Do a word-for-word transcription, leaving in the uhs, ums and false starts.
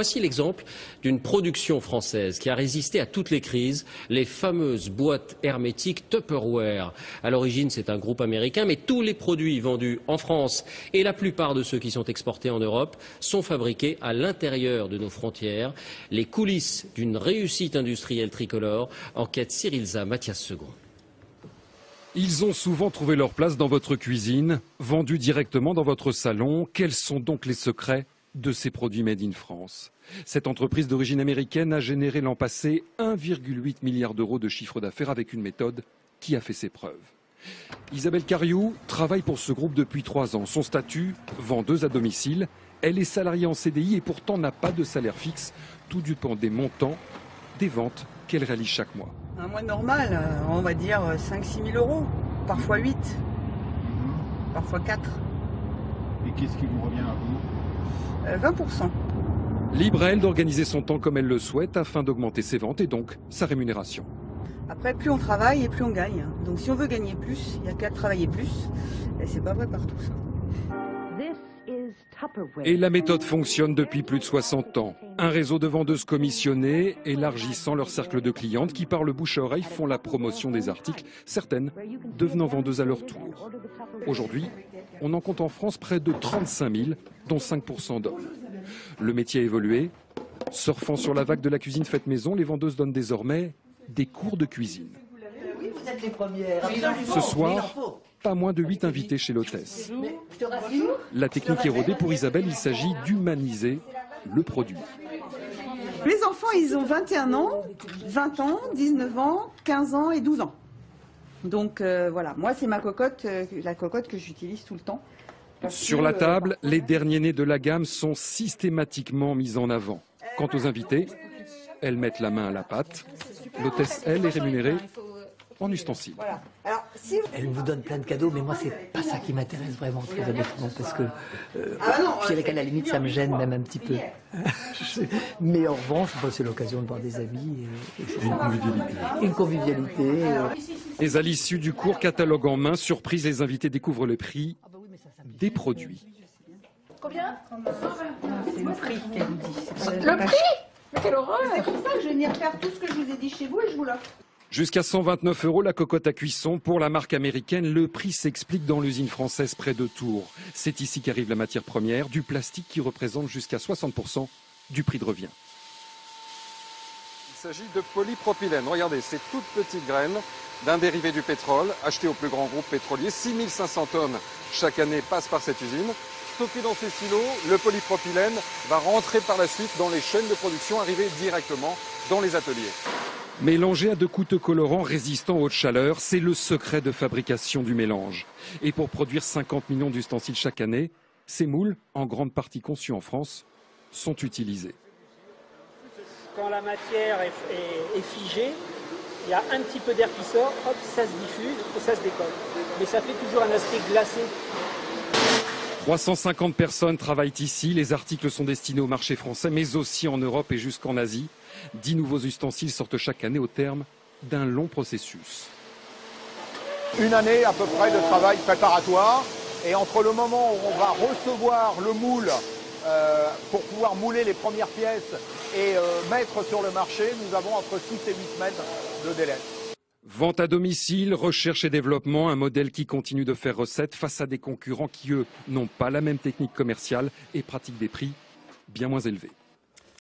Voici l'exemple d'une production française qui a résisté à toutes les crises, les fameuses boîtes hermétiques Tupperware. À l'origine, c'est un groupe américain, mais tous les produits vendus en France et la plupart de ceux qui sont exportés en Europe sont fabriqués à l'intérieur de nos frontières. Les coulisses d'une réussite industrielle tricolore, enquête Cyrilza, Mathias Second. Ils ont souvent trouvé leur place dans votre cuisine, vendus directement dans votre salon. Quels sont donc les secrets de ces produits made in France? Cette entreprise d'origine américaine a généré l'an passé un virgule huit milliard d'euros de chiffre d'affaires avec une méthode qui a fait ses preuves. Isabelle Cariou travaille pour ce groupe depuis trois ans. Son statut, vendeuse à domicile. Elle est salariée en C D I et pourtant n'a pas de salaire fixe. Tout dépend des montants, des ventes qu'elle réalise chaque mois. Un mois normal, on va dire cinq à six mille euros, parfois huit, mmh. parfois quatre. Et qu'est-ce qui vous revient à vous? euh, vingt pour cent. Libre à elle d'organiser son temps comme elle le souhaite afin d'augmenter ses ventes et donc sa rémunération. Après, plus on travaille et plus on gagne. Donc si on veut gagner plus, il n'y a qu'à travailler plus. Et c'est pas vrai partout ça. Et la méthode fonctionne depuis plus de soixante ans. Un réseau de vendeuses commissionnées, élargissant leur cercle de clientes qui, par le bouche à oreille, font la promotion des articles, certaines devenant vendeuses à leur tour. Aujourd'hui, on en compte en France près de trente-cinq mille, dont cinq pour cent d'hommes. Le métier a évolué. Surfant sur la vague de la cuisine faite maison, les vendeuses donnent désormais des cours de cuisine. Ce soir, pas moins de huit invités chez l'hôtesse. La technique est rodée pour Isabelle, il s'agit d'humaniser le produit. Les enfants, ils ont vingt et un ans, vingt ans, dix-neuf ans, quinze ans et douze ans. Donc euh, voilà, moi c'est ma cocotte, euh, la cocotte que j'utilise tout le temps. Sur la table, les derniers nés de la gamme sont systématiquement mis en avant. Quant aux invités, elles mettent la main à la pâte. L'hôtesse, elle, est rémunérée en ustensiles. Voilà. Alors, si vous... Elle vous donne plein de cadeaux, mais moi c'est pas ça qui m'intéresse vraiment très honnêtement, parce que euh, ah bah non, je dirais qu'à la limite ça me gêne même un petit peu. Mais en revanche, bah, c'est l'occasion de voir des amis et, et une convivialité. Une convivialité euh... Et à l'issue du cours, catalogue en main, surprise, les invités découvrent le prix des produits. Combien? C'est le prix qu'elle vous dit. Le prix? Mais quelle horreur! C'est pour ça que je vais venir faire tout ce que je vous ai dit chez vous et je vous l'offre. Jusqu'à cent vingt-neuf euros la cocotte à cuisson. Pour la marque américaine, le prix s'explique dans l'usine française près de Tours. C'est ici qu'arrive la matière première, du plastique qui représente jusqu'à soixante pour cent du prix de revient. Il s'agit de polypropylène. Regardez, ces toutes petites graines d'un dérivé du pétrole, acheté au plus grand groupe pétrolier. six mille cinq cents tonnes chaque année passent par cette usine. Stocké dans ces silos, le polypropylène va rentrer par la suite dans les chaînes de production, arriver directement dans les ateliers. Mélangé à de coûteux colorants résistants aux hautes chaleurs, c'est le secret de fabrication du mélange. Et pour produire cinquante millions d'ustensiles chaque année, ces moules, en grande partie conçus en France, sont utilisés. Quand la matière est, est, est figée, il y a un petit peu d'air qui sort, hop, ça se diffuse et ça se décolle. Mais ça fait toujours un aspect glacé. trois cent cinquante personnes travaillent ici. Les articles sont destinés au marché français, mais aussi en Europe et jusqu'en Asie. Dix nouveaux ustensiles sortent chaque année au terme d'un long processus. Une année à peu près de travail préparatoire. Et entre le moment où on va recevoir le moule euh, pour pouvoir mouler les premières pièces et euh, mettre sur le marché, nous avons entre six et huit semaines de délai. Vente à domicile, recherche et développement, un modèle qui continue de faire recette face à des concurrents qui, eux, n'ont pas la même technique commerciale et pratiquent des prix bien moins élevés.